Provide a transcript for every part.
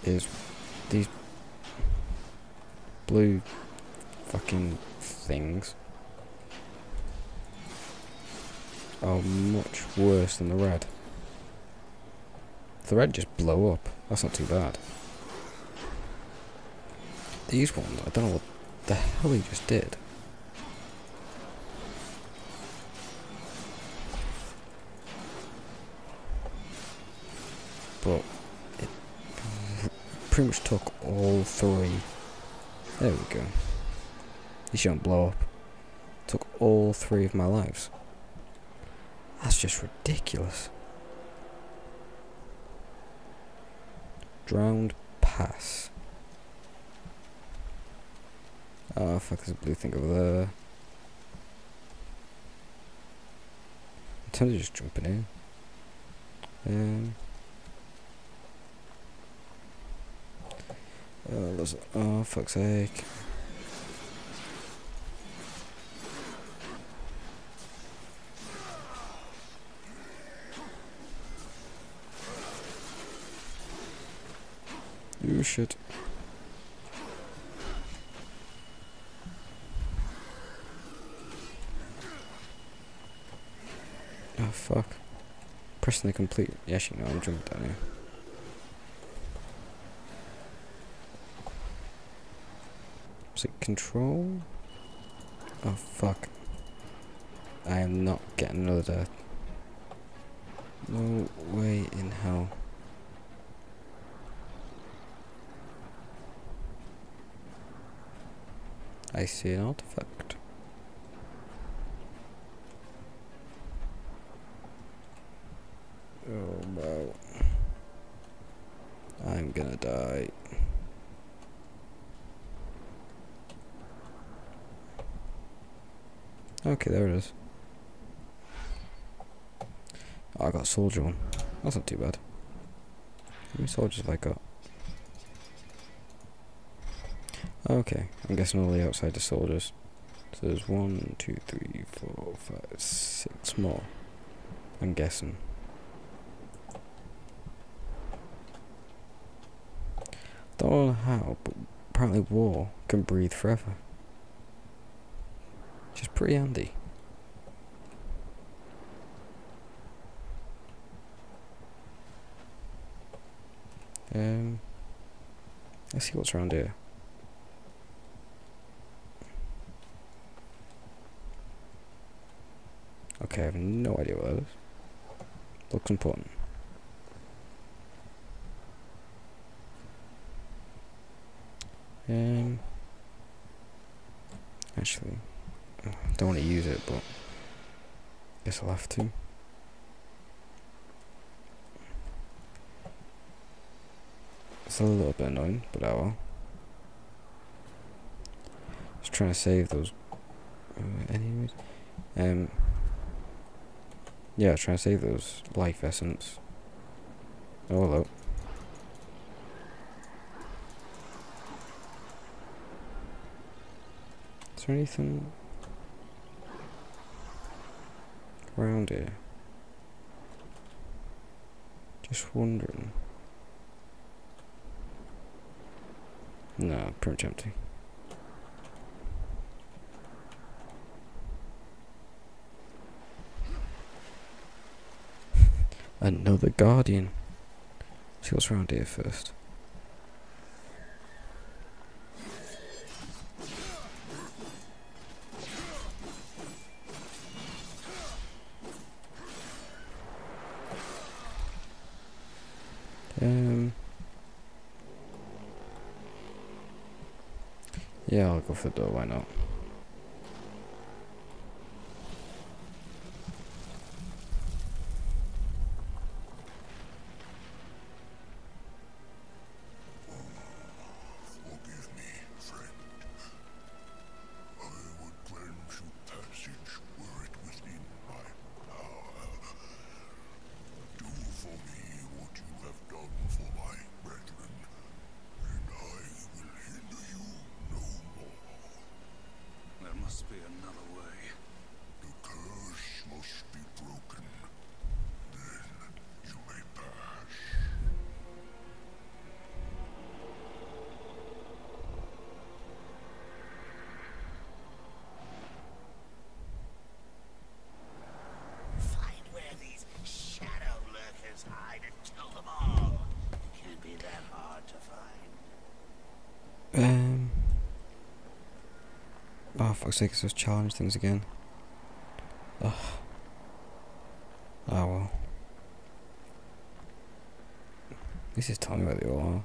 is these blue fucking things are much worse than the red. The red just blow up. That's not too bad. These ones, I don't know what the hell he just did. But it pretty much took all three. There we go. These don't blow up. Took all three of my lives. That's just ridiculous. Drowned pass. Oh fuck, there's a blue thing over there. In terms of just jumping in. Oh fuck's sake. Oh shit. Oh fuck. Pressing the complete. Yeah, actually, no, I'm jumping down here. Is it control? Oh fuck. I am not getting another death. No way in hell. I see an artifact. Oh no. I'm gonna die. Okay, there it is. Oh, I got a soldier one. That's not too bad. How many soldiers have I got? Okay, I'm guessing all the outsider soldiers. So there's 1, 2, 3, 4, 5, 6 more. I'm guessing. Don't know how, but apparently war can breathe forever. Which is pretty handy. Let's see what's around here. Okay, I have no idea what that is. Looks important. Actually, don't want to use it, but guess I'll have to. It's a little bit annoying, but oh well. Just trying to save those. Anyways, yeah, trying to save those life essence. Oh hello. Is there anything around here? Just wondering. No, pretty much empty. Another guardian. See what's around here first. Yeah, I'll go for the door, why not? Oh, fuck's sake, it's those challenge things again. Ugh. Oh well. This is telling me where they all are.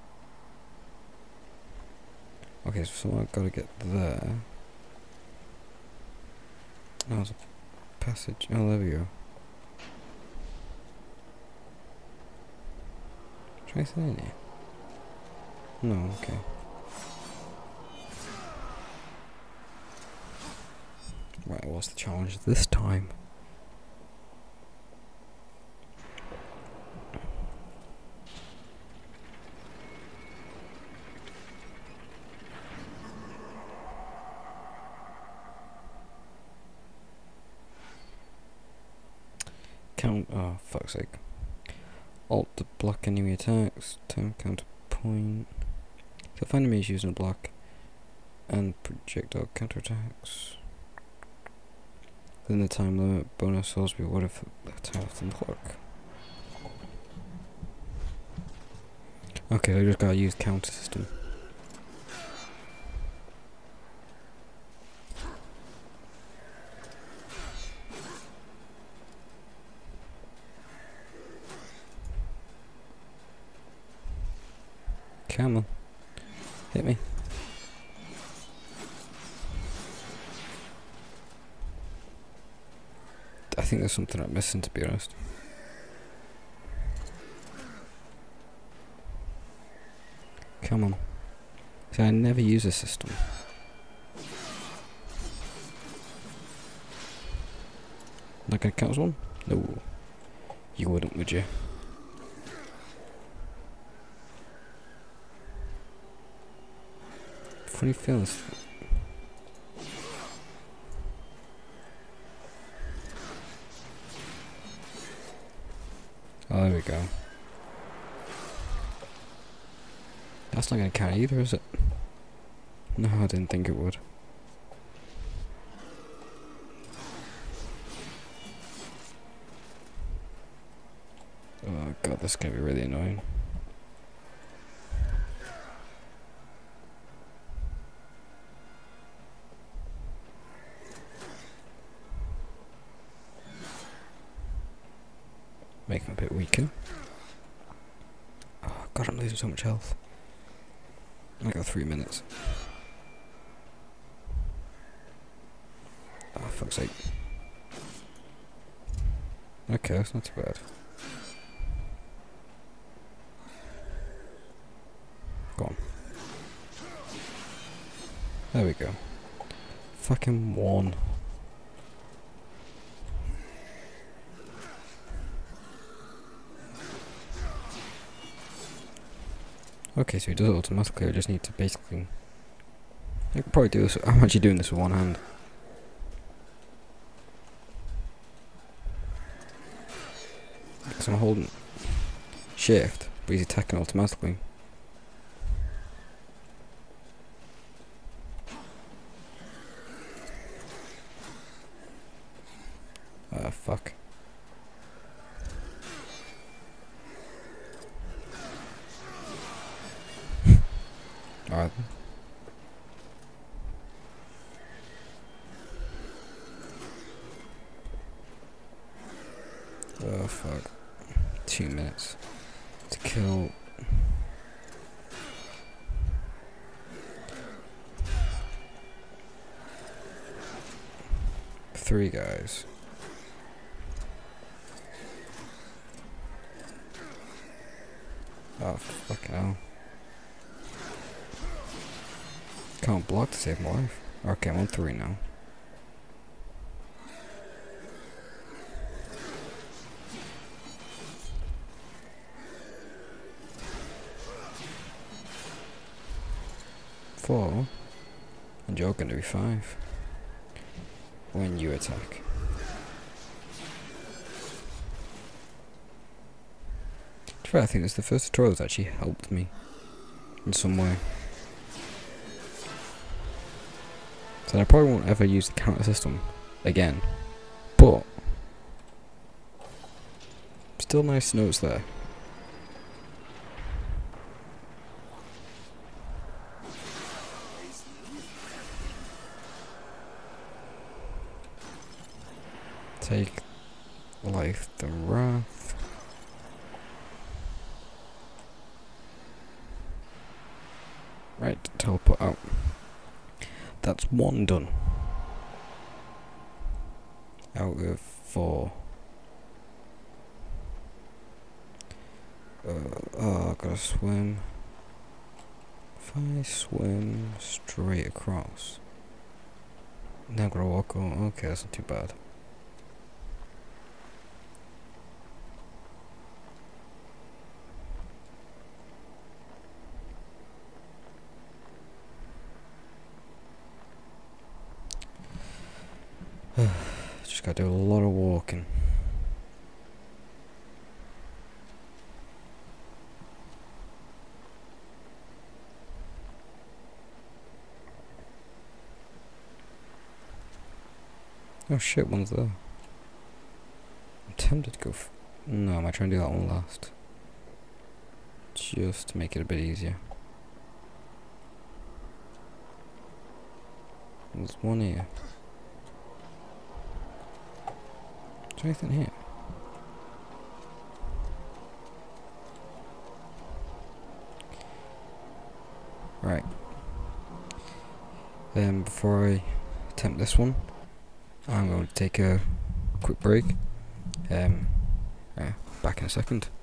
Okay, so I've got to get there. Oh, there's a passage. Oh, there we go. Should I stay in here? No, okay. Right, what's the challenge this time? Oh, fuck's sake. Alt to block enemy attacks. Time counterpoint. So find enemies using a block. And projectile counterattacks. Within the time limit, bonus souls will be rewarded for the time of the block. Okay, I just gotta use counter system. Come on. Hit me. I think there's something I'm missing, to be honest. Come on. See, I never use a system. Like I count as one? No. You wouldn't, would you? Funny feelings. Oh, there we go. That's not gonna count either, is it? No, I didn't think it would. Oh god, this is gonna be really annoying. Make him a bit weaker. Oh god, I'm losing so much health. I got 3 minutes. Oh, fuck's sake. Okay, that's not too bad. Go on. There we go. Fucking one. Okay, so he does it automatically. I just need to basically... I could probably do this. I'm actually doing this with one hand. Because I'm holding shift, but he's attacking automatically. Fuck. Alright. Oh fuck. 2 minutes to kill. Three guys. Oh fucking hell. Can't block to save my life. Okay, I'm on 3 now. Four, and you're going to be 5 when you attack. I think it's the first tutorial that's actually helped me in some way. So I probably won't ever use the counter system again, but still nice notes there. take Life the Wrath. Right, teleport out. That's one done. Out of 4. I gotta swim. If I swim straight across, now I've gotta walk on. Okay, that's not too bad. Just gotta do a lot of walking. Oh shit, one's there. I'm tempted to go no, I might try and do that one last. Just to make it a bit easier. There's one here. Is there anything here? Right. Before I attempt this one, I'm going to take a quick break. Back in a second.